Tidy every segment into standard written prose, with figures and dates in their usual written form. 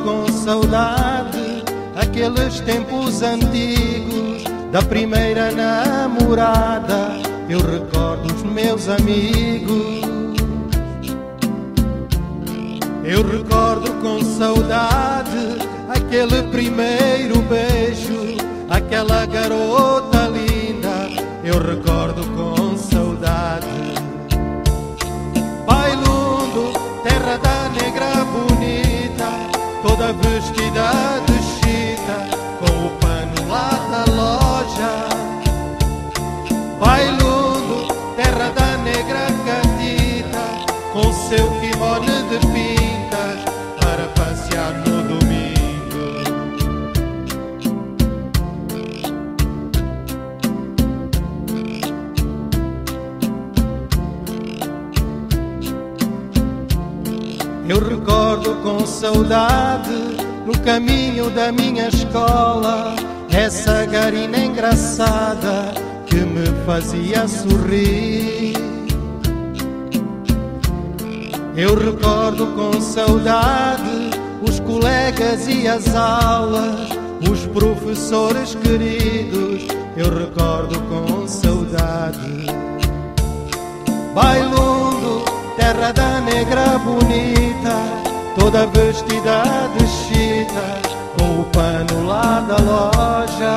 com saudade aqueles tempos antigos da primeira namorada. Eu recordo os meus amigos. Eu recordo com saudade aquele primeiro beijo, aquela garota linda. Eu recordo com saudade. Bailundo, terra da negra bonita, toda vestida de chita, com o pano lá da loja. Bailundo, terra da negra catita, com seu kimono de pintas, para passear no domingo. Eu recordo com saudade, no caminho da minha escola, essa garina engraçada que me fazia sorrir. Eu recordo com saudade os colegas e as aulas, os professores queridos. Eu recordo com saudade. Bailundo, terra da negra bonita, toda vestida de chita, com o pano lá da loja.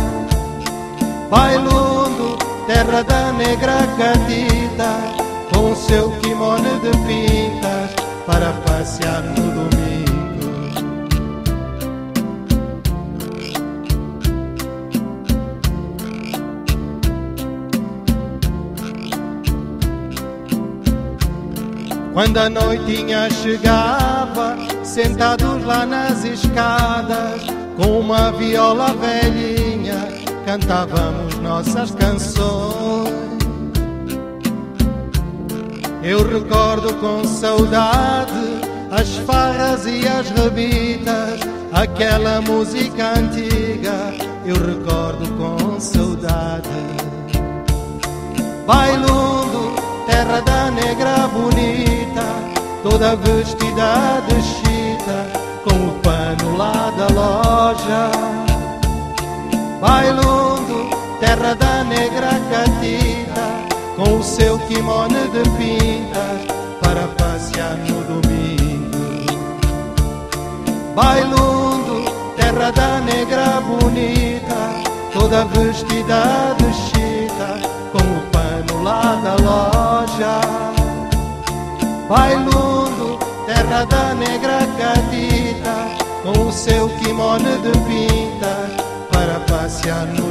Bailundo, terra da negra catita, com seu kimono de pintas, para passear no domingo. Quando a noitinha chegava, sentados lá nas escadas, com uma viola velhinha, cantávamos nossas canções. Eu recordo com saudade as farras e as rebitas, aquela música antiga. Eu recordo com saudade. Bailundo, terra da negra bonita, toda vestida de chita, com o pano lá da loja. Bailundo, terra da negra catita, com o seu kimono de pintas, para passear no domingo. Bailundo, terra da negra bonita, toda vestida de chita, com o pano lá da loja. Bailundo, terra da negra catita, com o seu kimono de pintas, para passear no